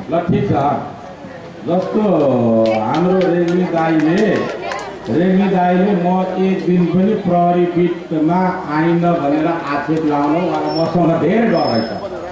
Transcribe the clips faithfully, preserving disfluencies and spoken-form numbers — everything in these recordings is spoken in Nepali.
ल ठिक छ जस्तो हाम्रो रेग्मी दाइले रेग्मी दाइले म एक दिन पनि प्रहरी बिटमा आइन भनेर आक्षेप लाउनु उहाँलाई मसँग धेरै डर रहेछ।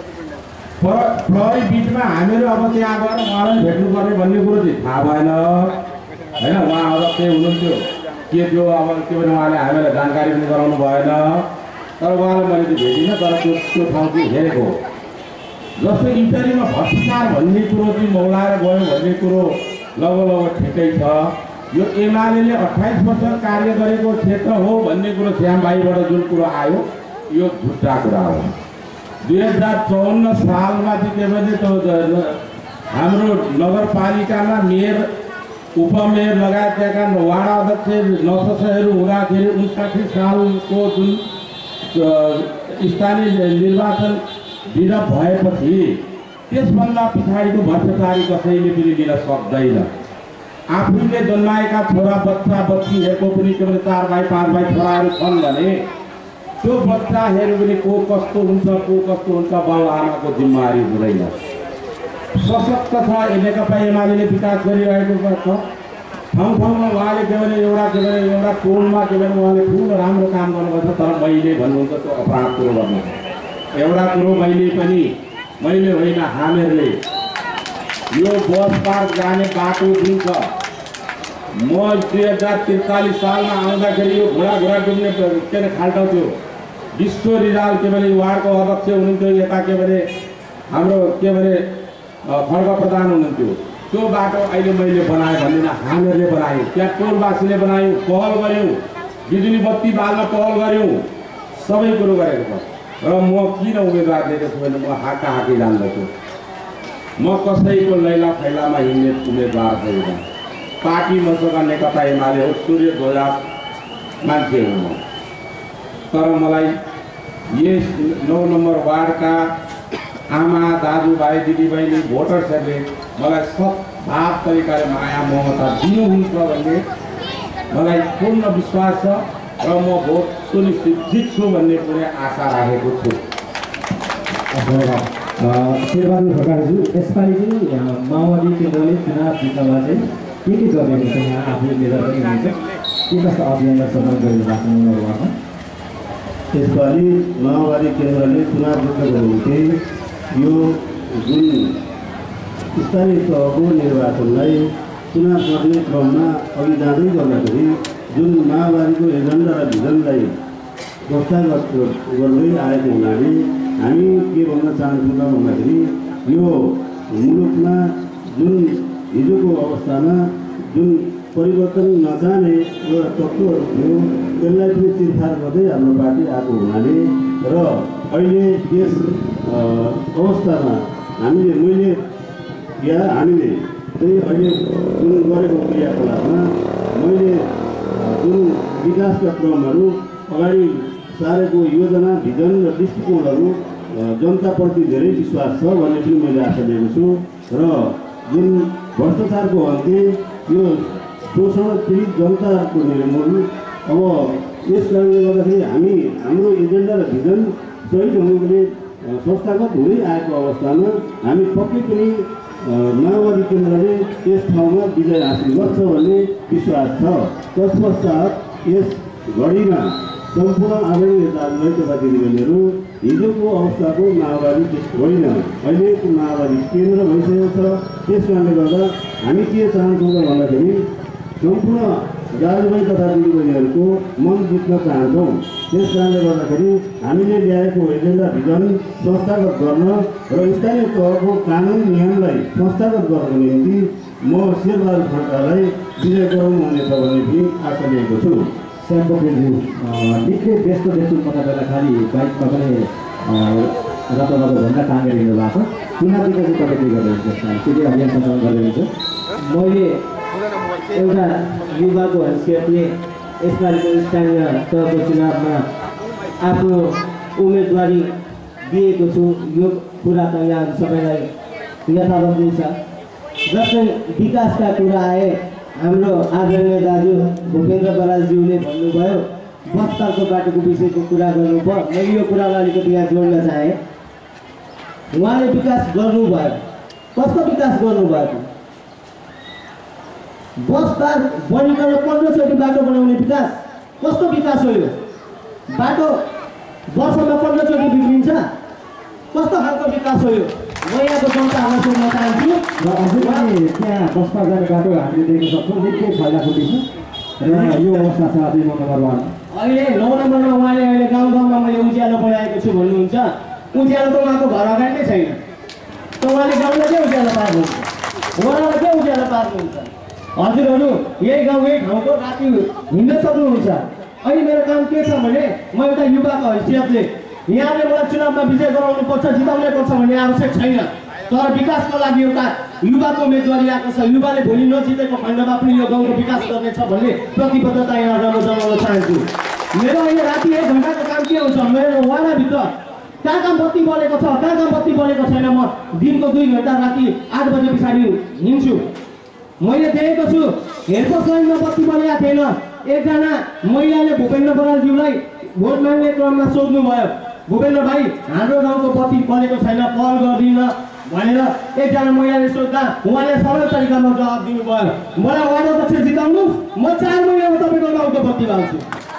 प्रहरी बिटमा हामीहरू अब त्यहाँ गएर उहाँलाई भेट्नुपर्ने भन्ने कुरो चाहिँ थाहा भएन होइन। उहाँ अध्यक्ष हुनुहुन्थ्यो के थियो अब त्यो पनि उहाँले हामीलाई जानकारी पनि गराउनु भएन। तर उहाँलाई मैले चाहिँ भेटिनँ तर त्यो त्यो ठाउँ चाहिँ हेरेको हो। जस्तो इटरीमा भ्रष्टाचार भन्ने कुरो चाहिँ मौलाएर गयो भन्ने कुरो लगभग लगभग ठिकै छ। यो एमाले अट्ठाइस वर्ष कार्य गरेको क्षेत्र हो भन्ने कुरो श्यामबाईबाट जुन कुरो आयो यो झुट्टा कुरा हो। दुई हजार चौन्न सालमा चाहिँ के भने त्यो हाम्रो नगरपालिकामा मेयर उपमेयर लगायत त्यहाँका वाडा अध्यक्ष नससहरू हुँदाखेरि उन्साठी सालको जुन स्थानीय निर्वाचन दिन भएपछि त्यसभन्दा पछाडिको भ्रष्टाचारी कसैले पनि दिन सक्दैन। आफूले जन्माएका छोरा बच्चा बच्चीहरूको पनि के भने चार भाइ पाँच भाइ छोराहरू छन् भने त्यो बच्चाहरू पनि को कस्तो हुन्छ को कस्तो हुन्छ बाउ आमाको जिम्मेवारी हुँदैन। सशक्त छ नेकपा एमाले विकास गरिरहेको छ। ठाउँ ठाउँमा उहाँले के भने एउटा के भने एउटा टोलमा के भने उहाँले ठुलो राम्रो काम गर्नुपर्छ। तर मैले भन्नुहुन्छ त्यो अपराध कुरो गर्नु। एउटा कुरो मैले पनि मैले होइन हामीहरूले यो बस पार्क जाने बाटो जुन छ म दुई हजार त्रिचालिस सालमा आउँदाखेरि यो घोडा घोडा डुब्ने के अरे खाल्टा थियो। विश्व रिजाल के भने वार्डको अध्यक्ष हुनुहुन्थ्यो यता के भने हाम्रो के भने खड्ग प्रधान हुनुहुन्थ्यो। त्यो बाटो अहिले मैले बनाएँ भन्दिनँ हामीहरूले बनायौँ। त्यहाँ टोलवासीले बनायौँ पहल गऱ्यौँ बिजुली बत्ती बाल्न पहल गऱ्यौँ सबै कुरो गरेको छ। र म किन उम्मेदवार दिएको छु भने म हाका हाकी जान्दछु। म कसैको लैला फैलामा हिँड्ने उम्मेदवार छैन। पार्टी मसँग नेकपा एमाले हो सूर्य ध्वजा मान्छे हो म। तर मलाई यस नौ नम्बर वार्डका आमा दाजुभाइ दिदीबहिनी भोटर्सहरूले मलाई सद्भाव तरिकाले माया ममता दिनुहुन्छ भन्ने मलाई पूर्ण विश्वास छ र म भोट सुनिश्चित जित्छु भन्ने कुनै आशा राखेको छु। शेरबहादुर खड्काज्यू यसपालि चाहिँ माओवादी केन्द्रले चुनाव जित्नमा चाहिँ के के गरेको छ यहाँ आफूले लिएर पनि हुन्छ के कस्तो अभियान सफल गरिदिनु भएको उनीहरूबाट? यसपालि माओवादी केन्द्रले चुनाव जित्नको निम्ति यो जुन स्थानीय तहको निर्वाचनलाई चुनाव गर्ने क्रममा अघि जाँदै गर्दाखेरि जुन माओवादीको एजेन्डा र भिजनलाई संस्थागत गर्दै आएको हुनाले हामी के भन्न चाहन्छौँ त भन्दाखेरि यो मुलुकमा जुन हिजोको अवस्थामा जुन परिवर्तन नजाने एउटा तत्त्वहरू थियो त्यसलाई पनि चिरफार गर्दै हाम्रो पार्टी आएको हुनाले र अहिले यस अवस्थामा हामीले मैले या हामीले चाहिँ अहिले जुन गरेको क्रियाकलापमा मैले जुन विकासका क्रमहरू अगाडि सारेको योजना भिजन र दृष्टिकोणहरू जनताप्रति धेरै विश्वास छ भन्ने पनि मैले आशा लिएको छु। र जुन भ्रष्टाचारको अन्त्य यो शोषण पीडित जनताको निर्मूल अब यस कारणले गर्दाखेरि हामी हाम्रो एजेन्डा र भिजन सही ढङ्गले संस्थागत हुँदै आएको अवस्थामा हामी पक्कै पनि माओवादी केन्द्रले यस ठाउँमा विजय हासिल गर्छ भन्ने विश्वास छ। तत्पश्चात यस घडीमा सम्पूर्ण आदरणीय दाजुभाइ तथा दिदीबहिनीहरू हिजोको अवस्थाको माओवादी होइन अहिलेको माओवादी केन्द्र भइसकेको छ। त्यस कारणले गर्दा हामी के चाहन्छौँ त भन्दाखेरि सम्पूर्ण दाजुभाइ तथा दिदीबहिनीहरूको मन जित्न चाहन्छौँ। त्यस कारणले गर्दाखेरि हामीले ल्याएको एजेन्डा भिजन संस्थागत गर्न र स्थानीय तहको कानुन नियमलाई संस्थागत गर्नको निम्ति म शेरबहादुर खड्कालाई विजय गराउनु हुनेछ भन्ने पनि आशा लिएको छु। श्यामबहादुरज्यू निकै व्यस्त देख्छु म तपाईँलाई खालि बाइकमा पनि रतनको झन्डा टाँगेर हिँड्नु भएको छ। चुनाव दिँदा चाहिँ तपाईँ के गर्नुहुन्छ? के के अभियान सञ्चालन गरिदिनुहुन्छ? मैले एउटा युवाको हैसियतले यसपालिको स्थानीय तहको चुनावमा आफ्नो उम्मेदवारी दिएको छु। यो कुरा त यहाँ सबैलाई यथावत छ। जस्तै विकासका कुरा आए हाम्रो आदरणीय दाजु भूपेन्द्र बरालज्यूले भन्नुभयो बस्तारको बाटोको विषयको कुरा गर्नुभयो। मैले यो कुरालाई अलिकति यहाँ जोड्न चाहेँ। उहाँले विकास गर्नुभयो कस्तो विकास गर्नुभएको? बस बार बनिकन पन्ध्रचोटि बाटो बनाउने विकास कस्तो विकास हो यो? बाटो वर्षमा पन्ध्रचोटि बिग्रिन्छ, कस्तो खालको विकास हो यो? म यहाँको जनताहरूलाई सोध्न चाहन्छु। र अझै पनि त्यहाँ बसमा जाने बाटो हामीले देख्न सक्छौँ निकै फैलाखुली छ र यो अवस्था छ अझै नौ नम्बर वान। अहिले नौ नम्बरमा उहाँले अहिले गाउँ गाउँमा मैले उज्यालो बनाएको छु भन्नुहुन्छ। उज्यालो त उहाँको घर अगाडि नै छैन, त उहाँले गाउँलाई के उज्यालो पार्नुहुन्छ? वडालाई के उज्यालो पार्नुहुन्छ? हजुरहरू यही गाउँ यही ठाउँको राति हिँड्न सक्नुहुन्छ। अहिले मेरो काम के छ भने म एउटा युवाको हैसियतले यहाँले मलाई चुनावमा विजय गराउनु पर्छ, जिताउनै पर्छ भन्ने आवश्यक छैन। तर विकासको लागि एउटा युवाको उम्मेदवारी आएको छ। युवाले भोलि नजितेको खण्डमा पनि यो गाउँको विकास गर्नेछ भन्ने प्रतिबद्धता यहाँ म जनाउन चाहन्छु। मेरो अहिले राति एक घन्टाको काम के हुन्छ? मेरो वाडाभित्र कहाँ कहाँ बत्ती बलेको छ, कहाँ कहाँ बत्ती बलेको छैन, म दिनको दुई घन्टा राति आठ बजे पछाडि हिँड्छु। मैले देखेको छु हेरको लाइनमा बत्ती बलेको थिएन। एकजना महिलाले भूपेन्द्र बरालज्यूलाई भोट माग्ने क्रममा सोध्नुभयो, भूपेन्द्र भाइ हाम्रो गाउँको बत्ती बलेको छैन, कल गर्दिन भनेर एकजना महिलाले सोद्धा उहाँले सरल तरिकामा जवाब दिनुभयो, मलाई वार्ड अध्यक्ष जिताउनुहोस्, म चार महिनामा तपाईँको गाउँको बत्ती बाल्छु।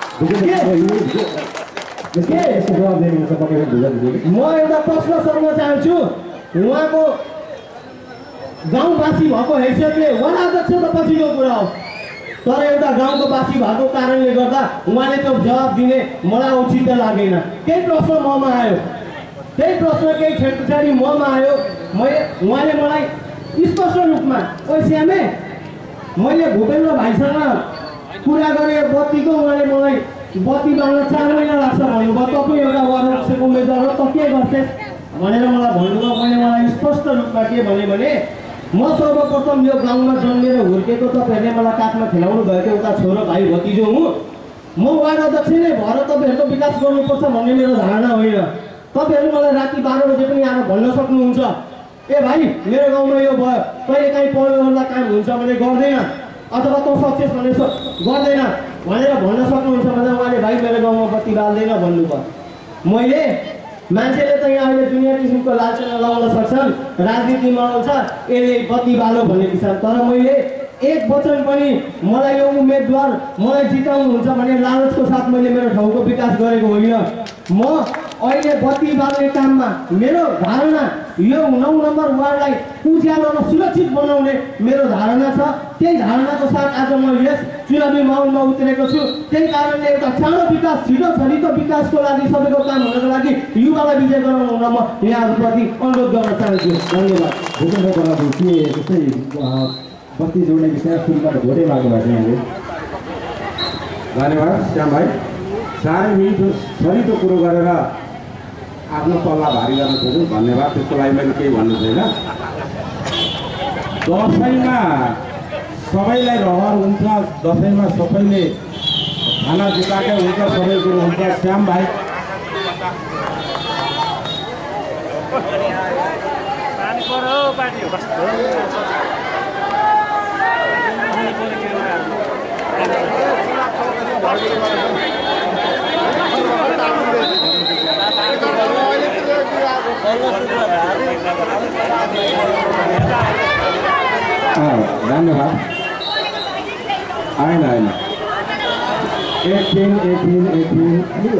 म एउटा प्रश्न सोध्न चाहन्छु, उहाँको गाउँवासी भएको हैसियतले वार्ड अध्यक्ष त पछिको कुरा हो, तर एउटा गाउँको वासी भएको कारणले गर्दा उहाँले त्यो जवाब दिने मलाई उचित लागेन। केही प्रश्न ममा आयो, त्यही प्रश्न केही क्षण पछाडि ममा आयो। मैले उहाँले मलाई स्पष्ट रूपमा ओ श्यामे मैले भूपेन्द्र भाइसँग कुरा गरेँ बत्तीको, उहाँले मलाई बत्ती बाल्न चार महिना लाग्छ भन्नुभयो, तपाईँ एउटा वार्ड अध्यक्षको उम्मेदवार हो त के गर्थेस् भनेर मलाई भन्नुभयो। मैले मलाई स्पष्ट रूपमा के भने भने म सर्वप्रथम यो गाउँमा जन्मेर हुर्केको, तपाईँहरूले मलाई काखमा खेलाउनु भएको एउटा छोरो भाइ भतिजो हुँ। म वार्ड अध्यक्ष नै भएर तपाईँहरूको विकास गर्नुपर्छ भन्ने मेरो धारणा होइन। तपाईँहरू मलाई राति बाह्र बजे पनि आएर भन्न सक्नुहुन्छ, ए भाइ मेरो गाउँमा यो भयो, कहिले काहीँ पढ्नुलाई काम हुन्छ भने गर्दैन, अथवा तँ सक्सेस भने गर्दैन भनेर भन्न सक्नुहुन्छ भने उहाँले भाइ मेरो गाउँमा बत्ती बाल्दैन भन्नुभयो। मैले मान्छेले त यहाँ अहिले दुनियाँ किसिमको लालचना लगाउन सक्छन्, राजनीतिमा आउँछ यसले बत्ती बालो भन्ने किसान, तर मैले एक वचन पनि मलाई यो उम्मेदवार मलाई जिताउनुहुन्छ भने लालचको साथ मैले मेरो ठाउँको विकास गरेको होइन। म अहिले बत्ती बाल्ने काममा मेरो धारणा यो नौ नम्बर वार्डलाई उज्यालो र सुरक्षित बनाउने मेरो धारणा छ। त्यही धारणाको साथ आज म यस चुनावी माहौलमा उत्रेको छु। त्यही कारणले एउटा चाँडो विकास, छिटो छरितो विकासको लागि सबैको काम हुनको लागि युवालाई विजय गराउन म यहाँहरूप्रति अनुरोध गर्न चाहन्छु। धन्यवाद। भूपेन्द्र बरालज्यू के जस्तै बत्ती जोड्ने विषय सुरुबाट भोटै माग्नु भएको छ यहाँले? धन्यवाद श्याम भाइ, साह्रै मिठो छरितो कुरो गरेर आफ्नो पल्ला भारी गर्न खोज्नु, धन्यवाद। त्यसको लागि मैले केही भन्नु छैन। दसैँमा सबैलाई रहर हुन्छ, दसैँमा सबैले खाना जुटाएकै हुन्छ, सबै कुरो हुन्छ। श्याम भाइ धन्यवाद। आएन आएन एटिन एटिन एटिन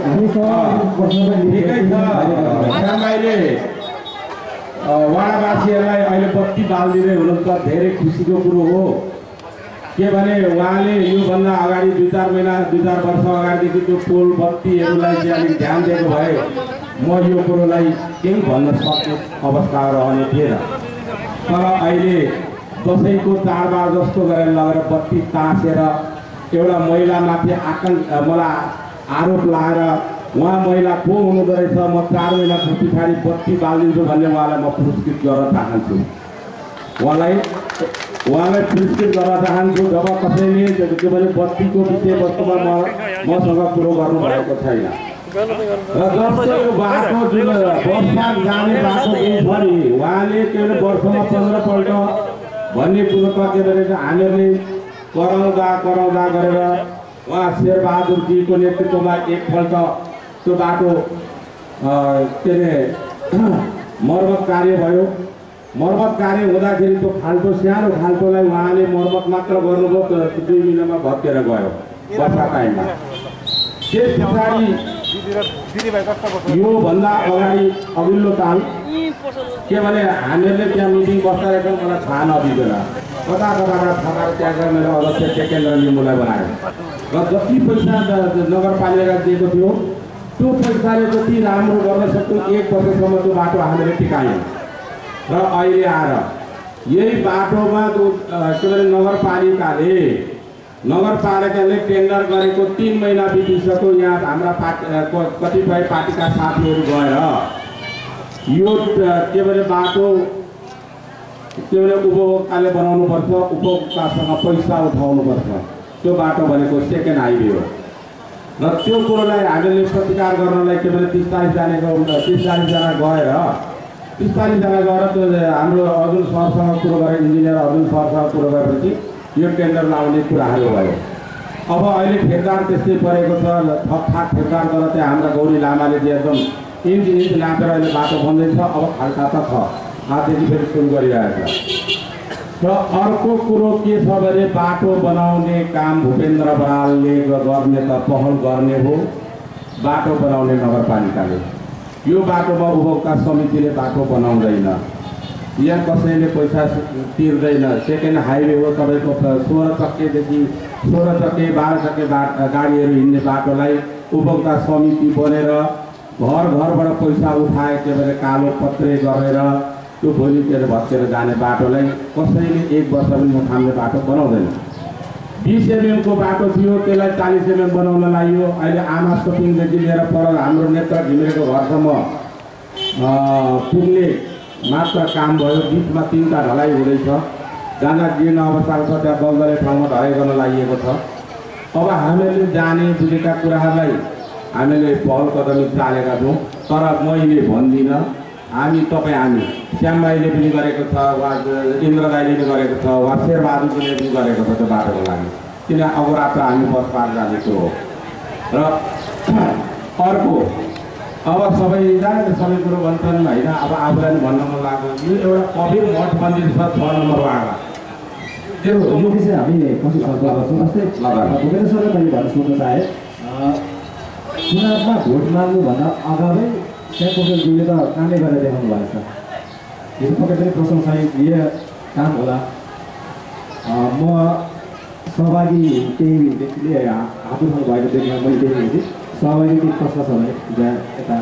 ठिकै छ। श्याम भाइले वाडावासीहरूलाई अहिले बत्ती बालिदिँदै हुनुहुन्छ, धेरै खुसीको कुरो हो। के भने उहाँले योभन्दा अगाडि दुई चार महिना दुई चार वर्ष अगाडिदेखि त्यो पोल बत्तीहरूलाई चाहिँ अलिक ध्यान दिएको भए म यो कुरोलाई केही भन्न सक्ने अवस्था रहने थिएन। तर अहिले दसैँको चाडबाड जस्तो गरेर लगेर बत्ती तासेर एउटा महिलामाथि आकङ्क मलाई आरोप लगाएर उहाँ महिला को हुनुहुँदो रहेछ, म चार महिना पछाडि बत्ती बालिदिन्छु भन्ने उहाँलाई म पुरस्कृत गर्न चाहन्छु। उहाँलाई उहाँलाई पुरस्कृत गर्न चाहन्छु। जब कसैले के भने बत्तीको विषयवस्तुमा म मसँग कुरो गर्नुभएको छैन। र जस्तो यो बाटो जुन वर्षमा जाने बाटो पनि उहाँले के भने वर्षमा पन्ध्रपल्ट भन्ने कुरो त के भने हामीहरूले कराउँदा कराउँदा गरेर उहाँ शेरबहादुरजीको नेतृत्वमा एकपल्ट त्यो बाटो के अरे मर्मत कार्य भयो। मर्मत कार्य हुँदाखेरि त्यो खाल्टो सानो खाल्टोलाई उहाँले मर्मत मात्र गर्नुभयो त दुई महिनामा भत्केर गयो वर्षा टाइममा। त्यस पछाडि योभन्दा अगाडि अघिल्लो ताल के भने हामीहरूले त्यहाँ मिटिङ बस्दा मलाई थाहा नदिँदैन कता कताबाट थकाएर त्यहाँ मेरो अध्यक्ष टेकेन्द्र लिम्बूलाई बनायो र जति पैसा नगरपालिका दिएको थियो त्यो पैसाले जति राम्रो गर्न सक्थ्यो एक वर्षसम्म त्यो बाटो हामीले टिकायौँ र अहिले आएर यही बाटोमा त्यो के भने नगरपालिकाले नगरपालिकाले टेन्डर गरेको तीन महिना बितिसक्यो। यहाँ हाम्रा पार्टी कतिपय पार्टीका साथीहरू गएर यो के भने बाटो के भने उपभोक्ताले बनाउनुपर्छ, उपभोक्तासँग पैसा उठाउनुपर्छ, त्यो बाटो भनेको सेकेन्ड हाइवे हो र त्यो कुरोलाई हामीले प्रतिकार गर्नलाई के भने तिस चालिसजनाको तिस चालिसजना गएर तिस चालिसजना गएर त्यो हाम्रो अर्जुन सरसँग कुरो गरेर इन्जिनियर अर्जुन सरसँग कुरो गरेपछि यो टेन्डर लाउने कुराहरू भयो। अब अहिले ठेकदार त्यस्तै परेको छ, ठकठाक ठेकदार गरेर त्यहाँ हाम्रा गौरी लामाले चाहिँ एकदम इन्च इन्च नापेर अहिले बाटो बन्दैछ। अब खाल्टा त छ, आजदेखि फेरि सुरु गरिरहेछ। र अर्को कुरो के छ भने बाटो बनाउने काम भूपेन्द्र बरालले गर्ने त पहल गर्ने हो, बाटो बनाउने नगरपालिकाले। यो बाटोमा उपभोक्ता समितिले बाटो बनाउँदैन, यहाँ कसैले पैसा तिर्दैन, सेकेन्ड हाइवे हो। तपाईँको सोह्र चक्केदेखि सोह्र चक्के बाह्र चक्के बा गाडीहरू हिँड्ने बाटोलाई उपभोक्ता समिति बनेर घर घरबाट पैसा उठाए के भने कालो पत्रे गरेर त्यो भोलि के भत्केर जाने बाटोलाई कसैले एक वर्ष पनि थाम्ने बाटो बनाउँदैन। बिस एमएमको बाटो थियो, त्यसलाई चालिस एमएम बनाउन लाग्यो। अहिले आमा सपिङदेखि लिएर पर हाम्रो नेत्र घिमिरेको घरसम्म पुग्ने मात्र काम भयो। बिचमा तिनवटा ढलाइ हुँदैछ, जहाँ जीर्ण अवस्थाको छ त्यहाँ दलदले ठाउँमा ढलाइ गर्न लागि छ। अब हामीले जाने बुझेका कुराहरूलाई हामीले पहल कदमी चालेका छौँ, तर मैले भन्दिनँ हामी तपाईँ हामी श्याम भाइले पनि गरेको छ, वा इन्द्र दाइले पनि गरेको छ, वा शेरबहादुरले पनि गरेको छ त्यो बाटोको लागि, किन अहोरात्र हामी बस पार जानेको हो। र अर्को अब सबैजनाले सबै कुरो भन्छन् होइन, अब आफूलाई भन्न मन लाग्यो यो एउटा कवीर मठ मन्दिर छ छ नम्बर वार्डमा, त्यो यो विषय हामी पछि छलफल गर्छौँ। जस्तै भूपेन्द्र सरले मैले भन्न सोध्न चाहे चुनावमा भोट माग्नुभन्दा अगावै त्यहाँ पोखरेलज्यूले त कामै गरेर देखाउनु भएको छ, यो पक्कै पनि प्रशंसनीय काम होला। म सहभागी केही व्यक्तिले हात उठाउनु भएको देख्न मैले देखेको थिएँ, सहभागी केही प्रश्न छ भने त्यहाँ यता